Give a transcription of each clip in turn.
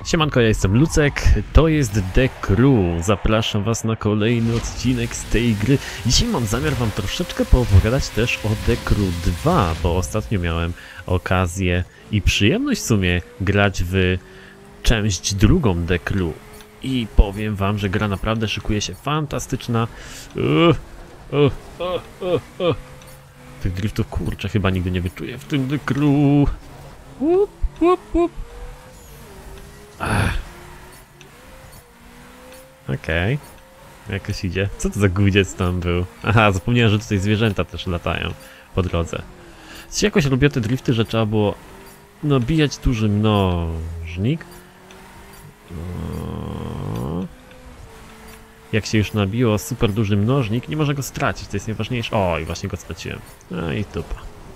Siemanko, ja jestem Lucek, to jest The Crew. Zapraszam was na kolejny odcinek z tej gry. Dzisiaj mam zamiar wam troszeczkę poopowiadać też o The Crew 2, bo ostatnio miałem okazję i przyjemność w sumie grać w część drugą The Crew. I powiem wam, że gra naprawdę szykuje się fantastyczna. Tych driftów kurczę chyba nigdy nie wyczuję w tym The Crew. Okej. Jakoś idzie. Co to za guziec tam był? Aha, zapomniałem, że tutaj zwierzęta też latają po drodze. Jakoś robię te drifty, że trzeba było nabijać duży mnożnik. Jak się już nabiło super duży mnożnik, nie może go stracić, to jest najważniejsze. O, i właśnie go straciłem. No i dupa.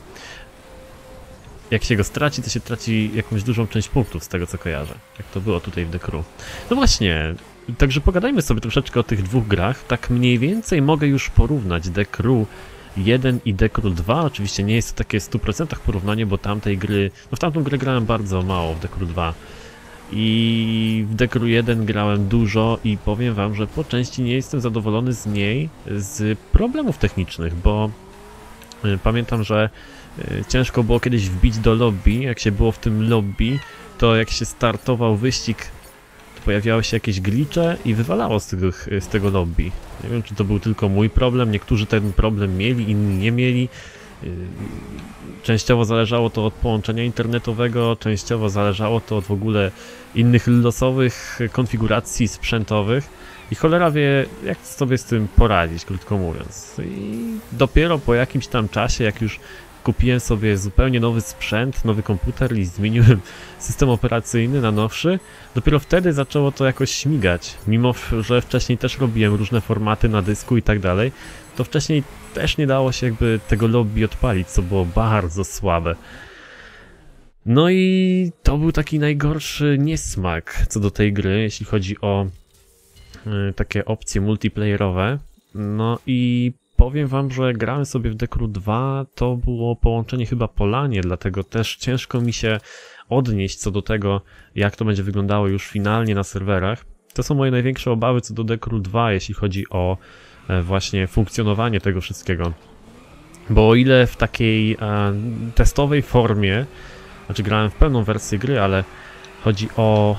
Jak się go straci, to się traci jakąś dużą część punktów, z tego co kojarzę. Jak to było tutaj w The Crew. No właśnie, także pogadajmy sobie troszeczkę o tych dwóch grach. Tak mniej więcej mogę już porównać The Crew 1 i The Crew 2. Oczywiście nie jest to takie w 100% porównanie, bo tamtej gry... No w tamtą grę grałem bardzo mało, w The Crew 2. I w The Crew 1 grałem dużo i powiem wam, że po części nie jestem zadowolony z niej z problemów technicznych, bo pamiętam, że ciężko było kiedyś wbić do lobby. Jak się było w tym lobby, to jak się startował wyścig, to pojawiały się jakieś glitche i wywalało z tego lobby. Nie wiem, czy to był tylko mój problem, niektórzy ten problem mieli, inni nie mieli. Częściowo zależało to od połączenia internetowego, częściowo zależało to od w ogóle innych losowych konfiguracji sprzętowych. I cholera wie, jak sobie z tym poradzić, krótko mówiąc. I dopiero po jakimś tam czasie, jak już kupiłem sobie zupełnie nowy sprzęt, nowy komputer i zmieniłem system operacyjny na nowszy, dopiero wtedy zaczęło to jakoś śmigać. Mimo że wcześniej też robiłem różne formaty na dysku i tak dalej, to wcześniej też nie dało się jakby tego lobby odpalić, co było bardzo słabe. No i to był taki najgorszy niesmak co do tej gry, jeśli chodzi o takie opcje multiplayerowe. No i powiem wam, że grałem sobie w The Crew 2, to było połączenie chyba po LANie, dlatego też ciężko mi się odnieść co do tego, jak to będzie wyglądało już finalnie na serwerach. To są moje największe obawy co do The Crew 2, jeśli chodzi o właśnie funkcjonowanie tego wszystkiego. Bo o ile w takiej testowej formie, znaczy grałem w pełną wersję gry, ale chodzi o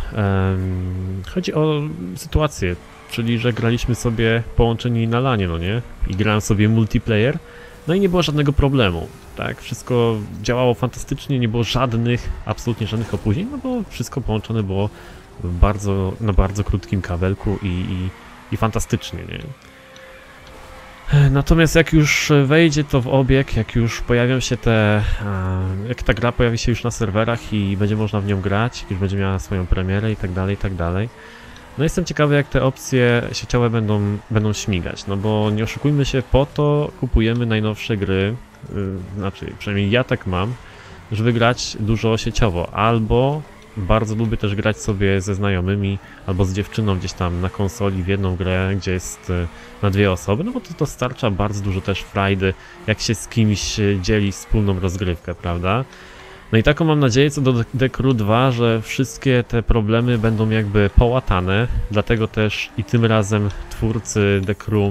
sytuację, czyli że graliśmy sobie połączeni na LANie, no nie? I grałem sobie multiplayer, no i nie było żadnego problemu, tak? Wszystko działało fantastycznie, nie było absolutnie żadnych opóźnień, no bo wszystko połączone było na bardzo krótkim kabelku i fantastycznie, nie? Natomiast jak już wejdzie to w obieg, jak już pojawią się jak ta gra pojawi się już na serwerach i będzie można w nią grać, już będzie miała swoją premierę i tak dalej. No jestem ciekawy, jak te opcje sieciowe będą śmigać, no bo nie oszukujmy się, po to kupujemy najnowsze gry, znaczy przynajmniej ja tak mam, żeby grać dużo sieciowo, albo bardzo lubię też grać sobie ze znajomymi, albo z dziewczyną gdzieś tam na konsoli w jedną grę, gdzie jest na dwie osoby, no bo to dostarcza bardzo dużo też frajdy, jak się z kimś dzieli wspólną rozgrywkę, prawda? No i taką mam nadzieję co do The Crew 2, że wszystkie te problemy będą jakby połatane, dlatego też i tym razem twórcy The Crew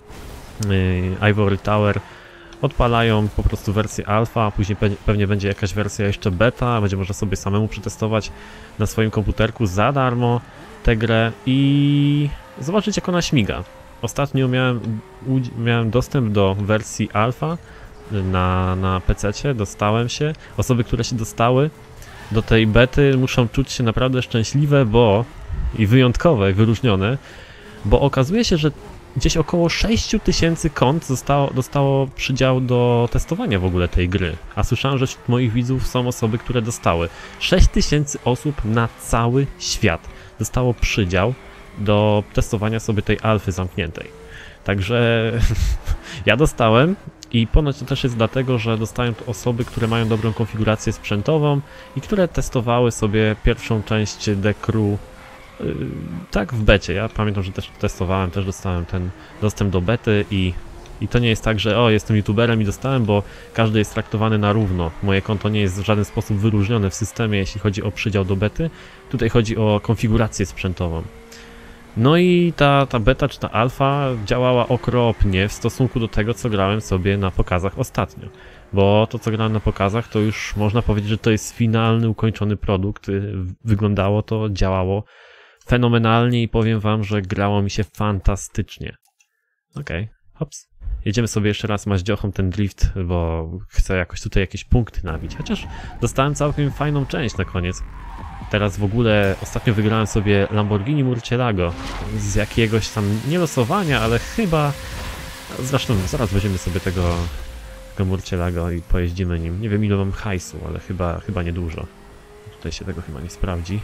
Ivory Tower odpalają po prostu wersję alfa, a później pewnie będzie jakaś wersja jeszcze beta, będzie można sobie samemu przetestować na swoim komputerku za darmo tę grę i zobaczyć, jak ona śmiga. Ostatnio miałem dostęp do wersji alfa na PC-cie, dostałem się. Osoby, które się dostały do tej bety, muszą czuć się naprawdę szczęśliwe, i wyjątkowe, i wyróżnione, bo okazuje się, że gdzieś około 6000 kont dostało przydział do testowania w ogóle tej gry. A słyszałem, że wśród moich widzów są osoby, które dostały. 6000 osób na cały świat dostało przydział do testowania sobie tej alfy zamkniętej. Także ja dostałem i ponoć to też jest dlatego, że dostają to osoby, które mają dobrą konfigurację sprzętową i które testowały sobie pierwszą część The Crew tak w becie. Ja pamiętam, że też testowałem, też dostałem ten dostęp do bety i I to nie jest tak, że o, jestem youtuberem i dostałem, bo każdy jest traktowany na równo. Moje konto nie jest w żaden sposób wyróżnione w systemie, jeśli chodzi o przydział do bety. Tutaj chodzi o konfigurację sprzętową. No i ta beta czy ta alfa działała okropnie w stosunku do tego, co grałem sobie na pokazach ostatnio. Bo to, co grałem na pokazach, to już można powiedzieć, że to jest finalny, ukończony produkt. Wyglądało to, działało fenomenalnie i powiem wam, że grało mi się fantastycznie. Okej, hops. Jedziemy sobie jeszcze raz maździochą ten drift, bo chcę jakoś tutaj jakieś punkty nabić. Chociaż dostałem całkiem fajną część na koniec. Teraz w ogóle ostatnio wygrałem sobie Lamborghini Murcielago z jakiegoś tam nie losowania, ale chyba... Zresztą zaraz weźmiemy sobie tego Murcielago i pojeździmy nim. Nie wiem ile mam hajsu, ale chyba niedużo. Tutaj się tego chyba nie sprawdzi.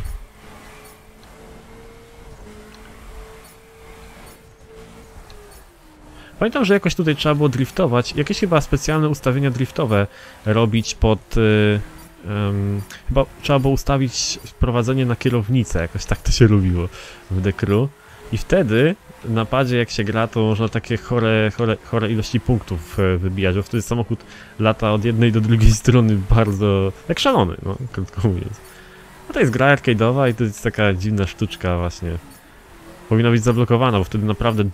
Pamiętam, że jakoś tutaj trzeba było driftować, jakieś chyba specjalne ustawienia driftowe robić pod... chyba trzeba było ustawić prowadzenie na kierownicę, jakoś tak to się robiło w The Crew. I wtedy na padzie jak się gra, to można takie chore ilości punktów wybijać, bo wtedy samochód lata od jednej do drugiej strony bardzo... jak szalony, no, krótko mówiąc. A to jest gra arcade'owa i to jest taka dziwna sztuczka właśnie. Powinna być zablokowana, bo wtedy naprawdę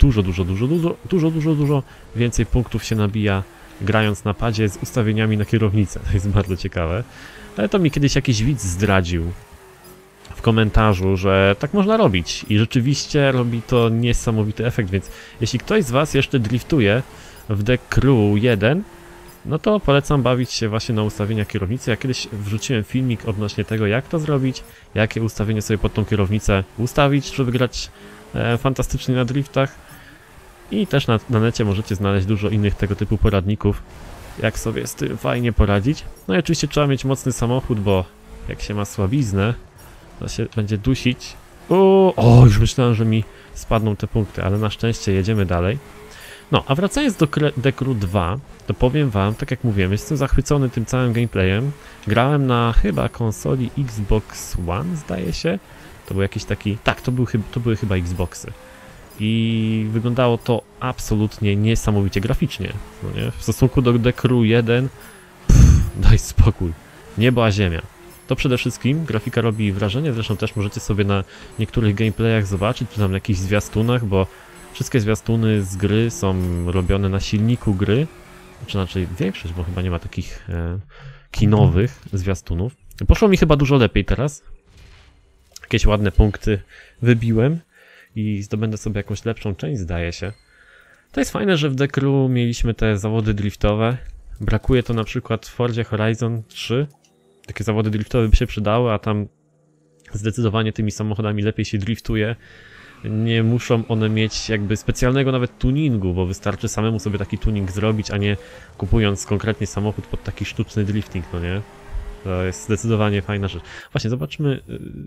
dużo więcej punktów się nabija grając na padzie z ustawieniami na kierownicę. To jest bardzo ciekawe. Ale to mi kiedyś jakiś widz zdradził w komentarzu, że tak można robić i rzeczywiście robi to niesamowity efekt, więc jeśli ktoś z was jeszcze driftuje w The Crew 1, no to polecam bawić się właśnie na ustawieniach kierownicy. Ja kiedyś wrzuciłem filmik odnośnie tego, jak to zrobić, jakie ustawienie sobie pod tą kierownicę ustawić, żeby grać fantastycznie na driftach. I też na necie możecie znaleźć dużo innych tego typu poradników, jak sobie z tym fajnie poradzić. No i oczywiście trzeba mieć mocny samochód, bo jak się ma słabiznę, to się będzie dusić. O, już myślałem, że mi spadną te punkty, ale na szczęście jedziemy dalej. No, a wracając do The Crew 2, to powiem wam, tak jak mówiłem, jestem zachwycony tym całym gameplayem. Grałem na chyba konsoli Xbox One, zdaje się. To był jakiś taki... Tak, to były chyba Xboxy. I wyglądało to absolutnie niesamowicie graficznie. No nie? W stosunku do The Crew 1, daj spokój. Niebo a ziemia. To przede wszystkim grafika robi wrażenie, zresztą też możecie sobie na niektórych gameplayach zobaczyć, czy tam na jakichś zwiastunach, bo wszystkie zwiastuny z gry są robione na silniku gry, czy raczej większość, bo chyba nie ma takich kinowych zwiastunów. Poszło mi chyba dużo lepiej teraz. Jakieś ładne punkty wybiłem i zdobędę sobie jakąś lepszą część, zdaje się. To jest fajne, że w The Crew mieliśmy te zawody driftowe. Brakuje to na przykład w Forzie Horizon 3. Takie zawody driftowe by się przydały, a tam zdecydowanie tymi samochodami lepiej się driftuje. Nie muszą one mieć jakby specjalnego nawet tuningu, bo wystarczy samemu sobie taki tuning zrobić, a nie kupując konkretnie samochód pod taki sztuczny drifting, no nie? To jest zdecydowanie fajna rzecz. Właśnie, zobaczmy,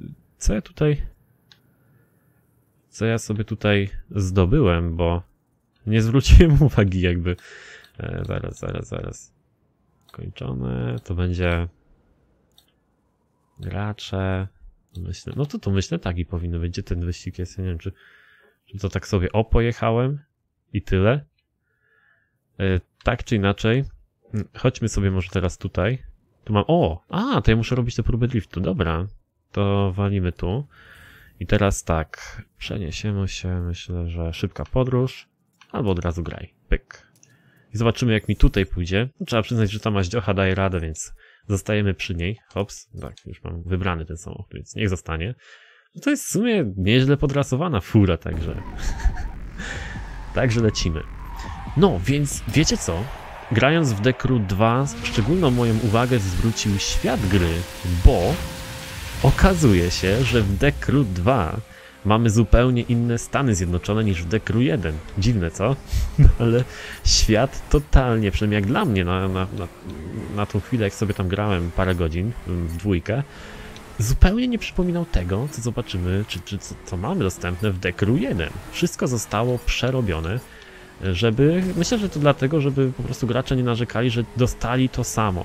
co ja sobie tutaj zdobyłem, bo nie zwróciłem uwagi jakby. Zaraz. Kończone, to będzie gracze. Myślę, no to myślę tak i powinno być. Gdzie ten wyścig jest? Ja nie wiem, czy to tak sobie pojechałem i tyle. Tak czy inaczej, chodźmy sobie może teraz tutaj. Tu mam, to ja muszę robić tę próbę driftu, dobra. To walimy tu. I teraz tak, przeniesiemy się, myślę, że szybka podróż, albo od razu graj, pyk. I zobaczymy jak mi tutaj pójdzie. Trzeba przyznać, że ta maździocha daje radę, więc zostajemy przy niej. Hops, tak, już mam wybrany ten samochód, więc niech zostanie. No to jest w sumie nieźle podrasowana fura, także... Także lecimy. No, więc wiecie co? Grając w The Crew 2, szczególną moją uwagę zwrócił świat gry, bo okazuje się, że w The Crew 2 mamy zupełnie inne Stany Zjednoczone niż w The Crew 1. Dziwne, co? No, ale świat totalnie, przynajmniej jak dla mnie na tą chwilę, jak sobie tam grałem parę godzin w dwójkę, zupełnie nie przypominał tego, co zobaczymy, co mamy dostępne w The Crew 1. Wszystko zostało przerobione, żeby... Myślę, że to dlatego, żeby po prostu gracze nie narzekali, że dostali to samo.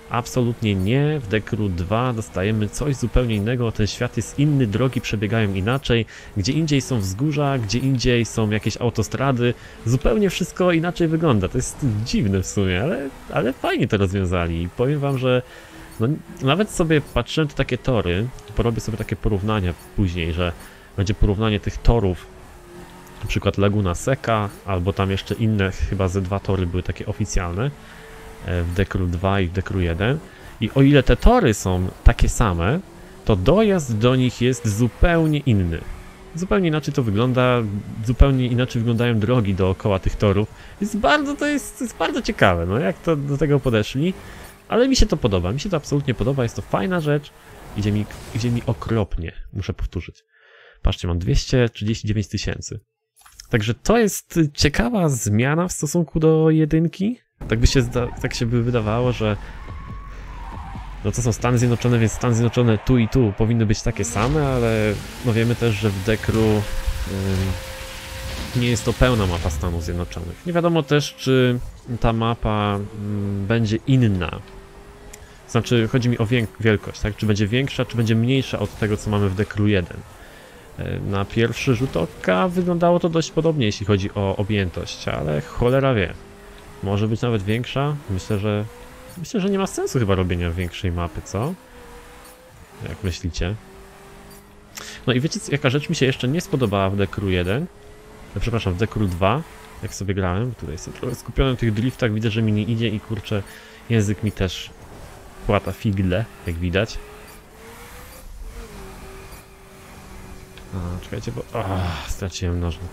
Absolutnie nie, w Dekru 2 dostajemy coś zupełnie innego, ten świat jest inny, drogi przebiegają inaczej, gdzie indziej są wzgórza, gdzie indziej są jakieś autostrady, zupełnie wszystko inaczej wygląda, to jest dziwne w sumie, ale fajnie to rozwiązali i powiem wam, że no, nawet sobie patrzyłem te takie tory, porobię sobie takie porównania później, że będzie porównanie tych torów, na przykład Laguna Seca, albo tam jeszcze inne, chyba ze 2 tory były takie oficjalne, w Dekru 2 i w Dekru 1 i o ile te tory są takie same, to dojazd do nich jest zupełnie inny. Zupełnie inaczej to wygląda, zupełnie inaczej wyglądają drogi dookoła tych torów. To jest bardzo ciekawe, no jak to do tego podeszli, ale mi się to podoba, mi się to absolutnie podoba, jest to fajna rzecz, idzie mi okropnie, muszę powtórzyć. Patrzcie, mam 239 000. Także to jest ciekawa zmiana w stosunku do jedynki. Tak się by wydawało, że no to są Stany Zjednoczone, więc Stany Zjednoczone tu i tu powinny być takie same, ale no wiemy też, że w Dekru nie jest to pełna mapa Stanów Zjednoczonych. Nie wiadomo też, czy ta mapa będzie inna. Znaczy, chodzi mi o wielkość, tak? Czy będzie większa, czy będzie mniejsza od tego, co mamy w Dekru 1. Na pierwszy rzut oka wyglądało to dość podobnie, jeśli chodzi o objętość, ale cholera wie. Może być nawet większa. Myślę, że nie ma sensu chyba robienia większej mapy, co? Jak myślicie? No i wiecie, jaka rzecz mi się jeszcze nie spodobała w Dekru 1? Przepraszam, w Dekru 2, jak sobie grałem. Tutaj jestem trochę skupiony na tych driftach, widzę, że mi nie idzie i kurczę, język mi też płata figle, jak widać. Czekajcie, bo... straciłem nożny.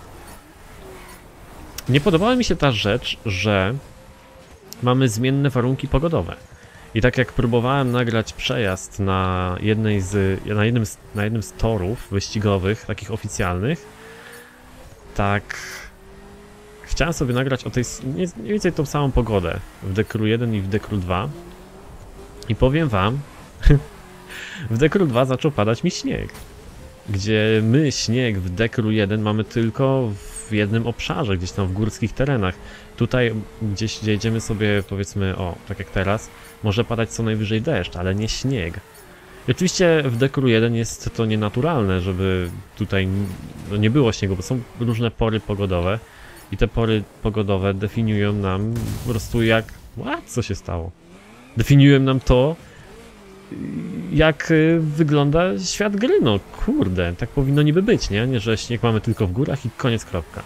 Nie podobała mi się ta rzecz, że mamy zmienne warunki pogodowe. I tak jak próbowałem nagrać przejazd na jednym z torów wyścigowych, takich oficjalnych, tak chciałem sobie nagrać o tej mniej więcej tą samą pogodę w Dekru 1 i w Dekru 2. I powiem wam, w Dekru 2 zaczął padać mi śnieg. Gdzie my śnieg w Dekru 1 mamy tylko w jednym obszarze, gdzieś tam w górskich terenach. Tutaj gdzieś jedziemy sobie, powiedzmy, tak jak teraz, może padać co najwyżej deszcz, ale nie śnieg. I oczywiście w Dekru 1 jest to nienaturalne, żeby tutaj nie było śniegu, bo są różne pory pogodowe i te pory pogodowe definiują nam po prostu jak... Co się stało? Definiują nam to, jak wygląda świat gry. No kurde, tak powinno niby być, nie? Że śnieg mamy tylko w górach i koniec, kropka.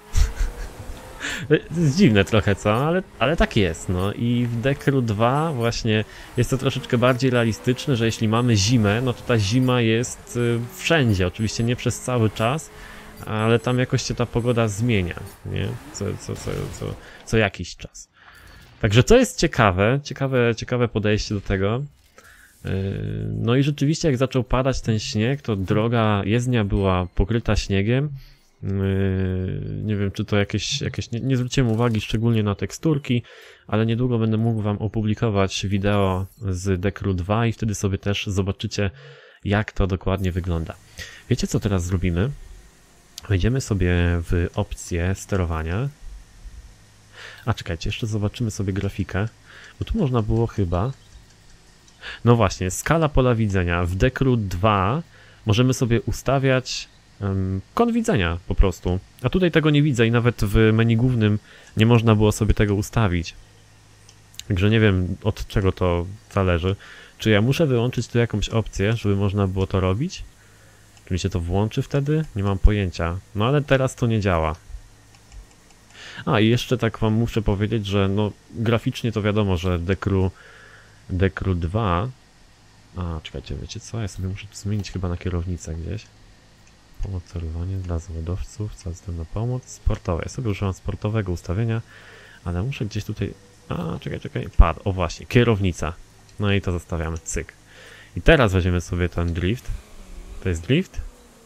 To jest dziwne trochę, co? Ale tak jest, no i w Dekru 2 właśnie jest to troszeczkę bardziej realistyczne, że jeśli mamy zimę, no to ta zima jest wszędzie, oczywiście nie przez cały czas, ale tam jakoś się ta pogoda zmienia, nie? Co jakiś czas. Także to jest ciekawe podejście do tego. No i rzeczywiście jak zaczął padać ten śnieg, to droga jezdnia była pokryta śniegiem. Nie wiem, czy to jakieś nie zwróciłem uwagi szczególnie na teksturki, ale niedługo będę mógł wam opublikować wideo z Dekru 2 i wtedy sobie też zobaczycie, jak to dokładnie wygląda. Wiecie, co teraz zrobimy? Wejdziemy sobie w opcję sterowania. Czekajcie, jeszcze zobaczymy sobie grafikę, bo tu można było chyba... No właśnie, skala pola widzenia. W Dekru 2 możemy sobie ustawiać kąt widzenia po prostu. A tutaj tego nie widzę i nawet w menu głównym nie można było sobie tego ustawić. Także nie wiem, od czego to zależy. Czy ja muszę wyłączyć tu jakąś opcję, żeby można było to robić? Czy mi się to włączy wtedy? Nie mam pojęcia. No ale teraz to nie działa. I jeszcze tak wam muszę powiedzieć, że no graficznie to wiadomo, że Dekru 2... czekajcie, wiecie co? Ja sobie muszę tu zmienić chyba na kierownicę gdzieś. Pomoc sterowanie dla zawodowców, system na pomoc, sportowe. Ja sobie używam sportowego ustawienia, ale muszę gdzieś tutaj... czekaj, pad, właśnie, kierownica. No i to zostawiamy, cyk. I teraz weźmiemy sobie ten drift. To jest drift.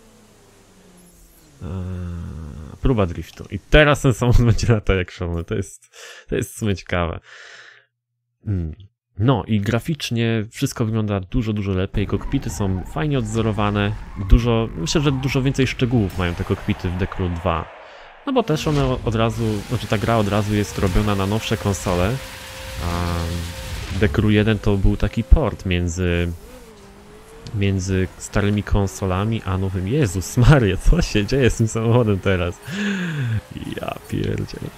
Próba driftu. I teraz ten samochód będzie latał jak szalony. To jest w sumie ciekawe. No i graficznie wszystko wygląda dużo lepiej. Kokpity są fajnie odzorowane. Myślę, że dużo więcej szczegółów mają te kokpity w Dekru 2. No bo też one od razu, ta gra od razu jest robiona na nowsze konsole. The Crew 1 to był taki port między starymi konsolami a nowym. Jezus Maria, co się dzieje z tym samochodem teraz? Ja pierdzielę.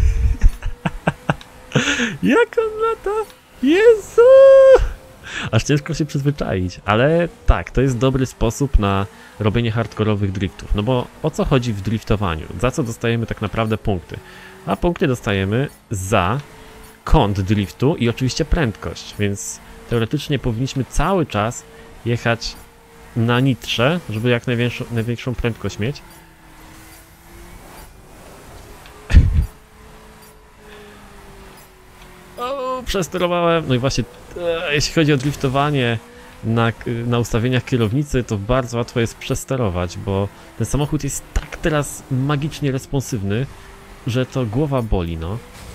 Jak on lata? Jezu! Aż ciężko się przyzwyczaić, ale tak, to jest dobry sposób na robienie hardkorowych driftów. No bo o co chodzi w driftowaniu? Za co dostajemy tak naprawdę punkty? A punkty dostajemy za kąt driftu i oczywiście prędkość, więc teoretycznie powinniśmy cały czas jechać na nitrze, żeby jak największą prędkość mieć. O, przesterowałem. No i właśnie, jeśli chodzi o driftowanie na ustawieniach kierownicy, to bardzo łatwo jest przesterować, bo ten samochód jest tak teraz magicznie responsywny, że to głowa boli, no.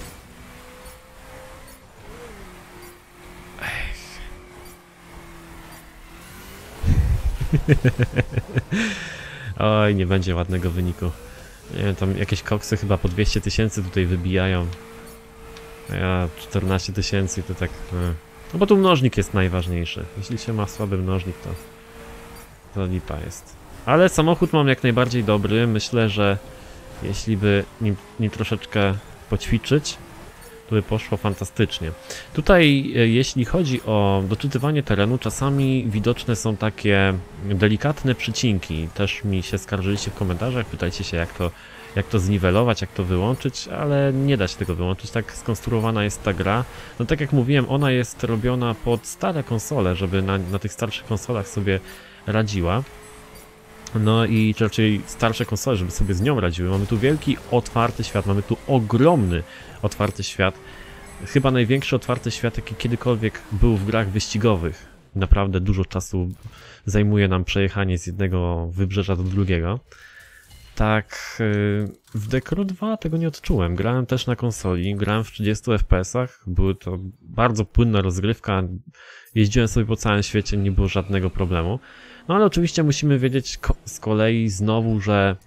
Oj, nie będzie ładnego wyniku. Nie wiem, tam jakieś koksy chyba po 200 000 tutaj wybijają. A ja 14 000 to tak... No bo tu mnożnik jest najważniejszy. Jeśli się ma słaby mnożnik, to lipa jest. Ale samochód mam jak najbardziej dobry. Myślę, że jeśli by nim troszeczkę poćwiczyć, to by poszło fantastycznie. Tutaj jeśli chodzi o doczytywanie terenu, czasami widoczne są takie delikatne przycinki. Też mi się skarżyliście w komentarzach, pytajcie się jak to zniwelować, jak to wyłączyć, ale nie da się tego wyłączyć, tak skonstruowana jest ta gra. No tak jak mówiłem, ona jest robiona pod stare konsole, żeby na tych starszych konsolach sobie radziła. No i raczej starsze konsole, żeby sobie z nią radziły. Mamy tu wielki, otwarty świat, mamy tu ogromny, otwarty świat. Chyba największy otwarty świat, jaki kiedykolwiek był w grach wyścigowych. Naprawdę dużo czasu zajmuje nam przejechanie z jednego wybrzeża do drugiego. Tak, w The Crew 2 tego nie odczułem. Grałem też na konsoli, grałem w 30 FPS-ach. Były to bardzo płynna rozgrywka. Jeździłem sobie po całym świecie, nie było żadnego problemu. No ale oczywiście musimy wiedzieć z kolei znowu, że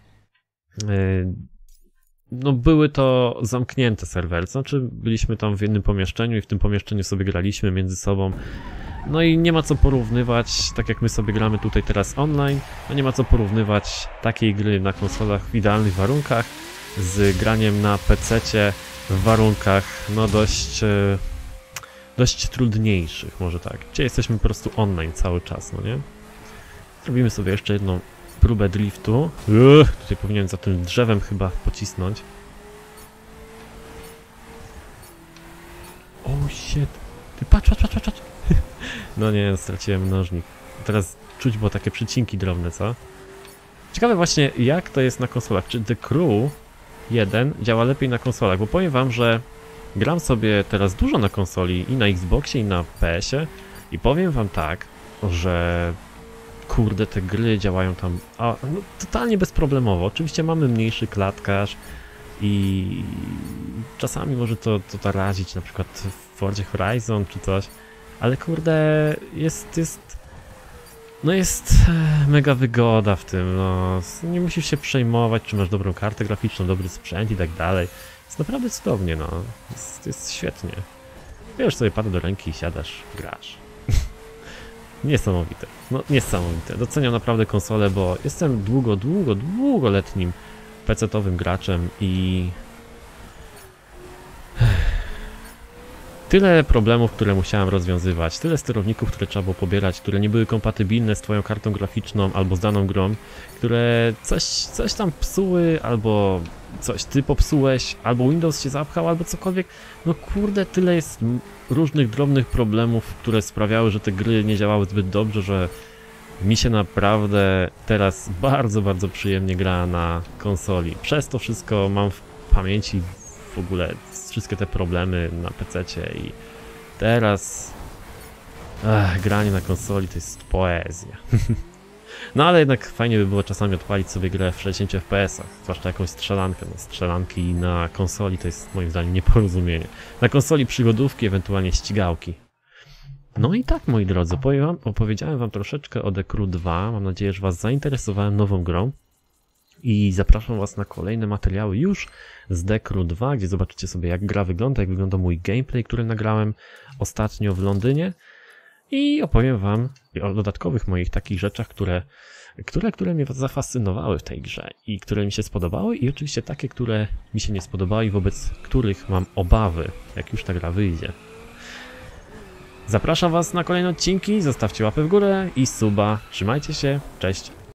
no były to zamknięte serwery, znaczy byliśmy tam w jednym pomieszczeniu i w tym pomieszczeniu sobie graliśmy między sobą. No i nie ma co porównywać, tak jak my sobie gramy tutaj teraz online, no nie ma co porównywać takiej gry na konsolach w idealnych warunkach z graniem na PC-cie w warunkach no dość trudniejszych, może tak, gdzie jesteśmy po prostu online cały czas, no nie? Zrobimy sobie jeszcze jedną próbę driftu. Tutaj powinienem za tym drzewem chyba pocisnąć. Oh shit. Ty patrz. No nie, straciłem mnożnik. Teraz czuć było takie przycinki drobne, co? Ciekawe właśnie jak to jest na konsolach. Czy The Crew 1 działa lepiej na konsolach? Bo powiem wam, że gram sobie teraz dużo na konsoli i na Xboxie i na PS-ie i powiem wam tak, że kurde, te gry działają tam no, totalnie bezproblemowo. Oczywiście mamy mniejszy klatkarz i czasami może to razić, na przykład w Forzie Horizon czy coś, ale kurde, jest mega wygoda w tym, no. Nie musisz się przejmować, czy masz dobrą kartę graficzną, dobry sprzęt i tak dalej. Jest naprawdę cudownie, no. Jest świetnie. Bierzesz sobie pada do ręki i siadasz, grasz. Niesamowite, no niesamowite. Doceniam naprawdę konsolę, bo jestem długoletnim PC-towym graczem i tyle problemów, które musiałem rozwiązywać, tyle sterowników, które trzeba było pobierać, które nie były kompatybilne z twoją kartą graficzną albo z daną grą, które coś tam psuły, albo coś ty popsułeś, albo Windows się zapchał, albo cokolwiek. No kurde, tyle jest różnych drobnych problemów, które sprawiały, że te gry nie działały zbyt dobrze, że mi się naprawdę teraz bardzo przyjemnie gra na konsoli. Przez to wszystko mam w pamięci w ogóle wszystkie te problemy na PC-cie i teraz granie na konsoli to jest poezja. No ale jednak fajnie by było czasami odpalić sobie grę w 60 FPS-ach, zwłaszcza jakąś strzelankę. No, strzelanki na konsoli to jest moim zdaniem nieporozumienie. Na konsoli przygodówki, ewentualnie ścigałki. No i tak, moi drodzy, opowiedziałem wam troszeczkę o The Crew 2. Mam nadzieję, że was zainteresowałem nową grą. I zapraszam Was na kolejne materiały już z Dekru 2, gdzie zobaczycie sobie, jak gra wygląda, jak wygląda mój gameplay, który nagrałem ostatnio w Londynie. I opowiem Wam o dodatkowych moich takich rzeczach, które mnie zafascynowały w tej grze i które mi się spodobały, i oczywiście takie, które mi się nie spodobały i wobec których mam obawy, jak już ta gra wyjdzie. Zapraszam Was na kolejne odcinki, zostawcie łapę w górę i suba. Trzymajcie się, cześć!